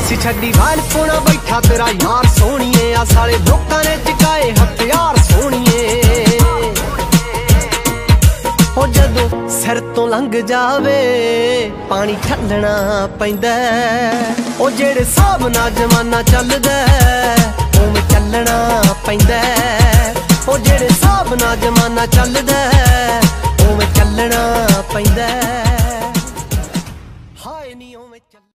देसी छड्डी वाल पोना बैठा तेरा यार सोहणीए आ साले लोकां ने चुकाए हथियार सोहणीए हो जदों सिर तो लंघ जावे पानी ठल्लना पैंदा ओ जेड़े हिसाब नाल जमाना चलदा उवें चलना पैंदा ओ जेड़े हिसाब नाल जमाना चलदा